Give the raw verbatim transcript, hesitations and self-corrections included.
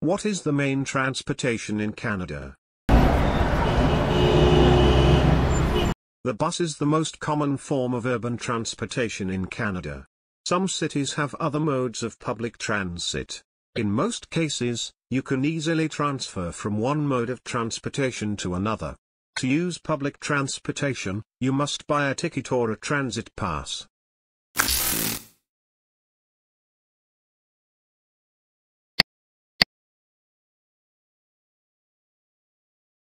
What is the main transportation in Canada? The bus is the most common form of urban transportation in Canada. Some cities have other modes of public transit. In most cases, you can easily transfer from one mode of transportation to another. To use public transportation, you must buy a ticket or a transit pass.